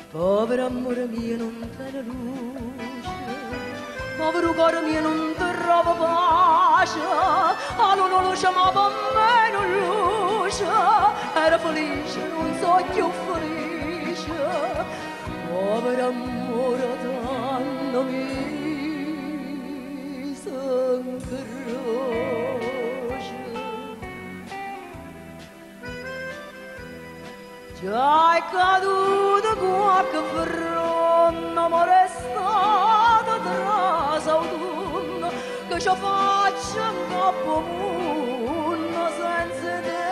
Povero amore mio non te ne luce, povero cuore mio non ti trova pace, allora lo chiamava me non luce, era felice, non so più felice, povero amore tanto mi s'ancrocia. Già è caduto qualche verronna, ma restato tra autunno, che ci faccia un capo munno senza te.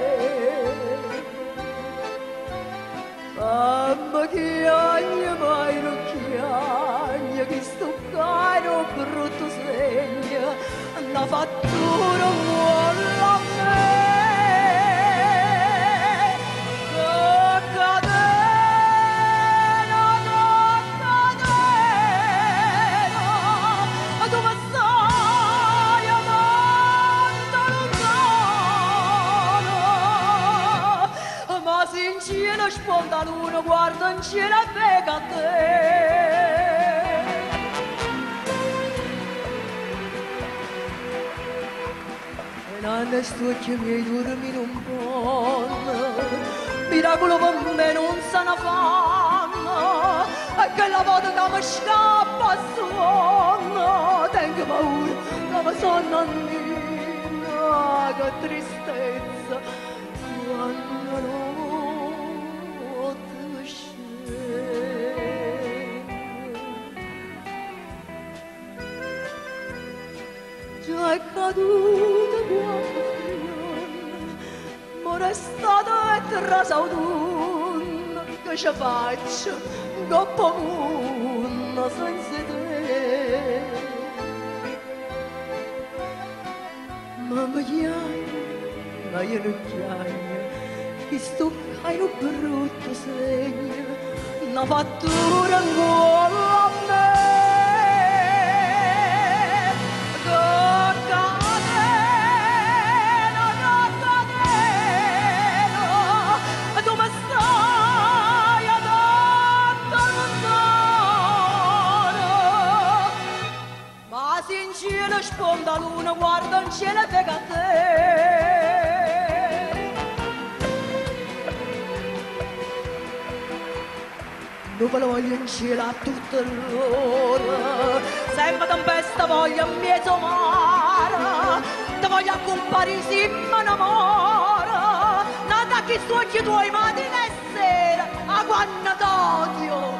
Mamma chiagna, mai non chiagna, che sto caro brutto segno, una fattura vuole a me. Sponda l'uno, guarda in cielo e vega a te. E nanne stucchi miei dormire un po', miracolo per me non se ne fanno, e che la volta che mi scappa a sonno, tengo paura che mi sonno annina, che tristezza, quando non già è caduta qualche figliola, ma restata e trasa autunno, che ci faccio un coppo munno senza te. Mamma chiagna, ma io non chiagna, che sto caino brutto segno, una fattura ancora a me. Sponda l'una, guarda in cielo e vega a te. Dove la voglio in cielo a tutte l'ora, sempre tempesta voglio in mezzo mare, ti voglio accompagnare sì mi innamora, nata che sto occhi tuoi mattina e sera, a quando t'odio.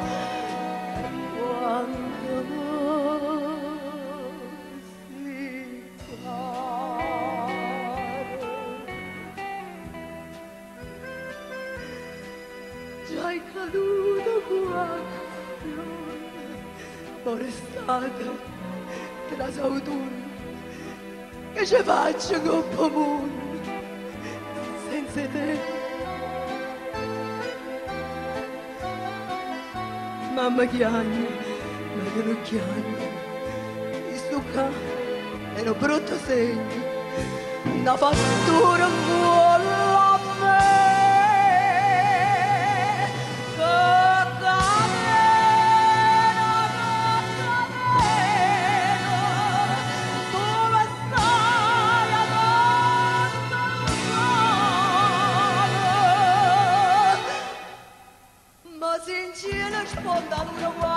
Già è caduto qualche ma restata tra autunno, che ci faccio coppa mondo senza te. Mamma chiagna, ma io non chiagna, sto qua è un brutto segno, una fattura vuole a me. Sponda l'una